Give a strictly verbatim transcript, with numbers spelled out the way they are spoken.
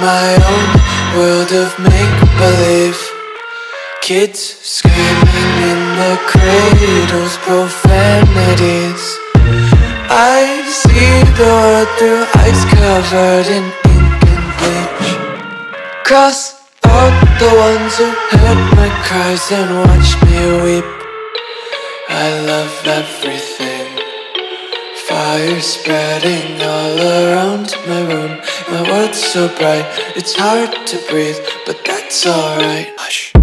my own world of make-believe. Kids screaming in the cradles, profanities. I see the world through eyes covered in ink and bleach. Cross out the ones who heard my cries and watched me weep. I love everything. Fire spreading all around my room. My world's so bright, it's hard to breathe, but that's alright. Hush.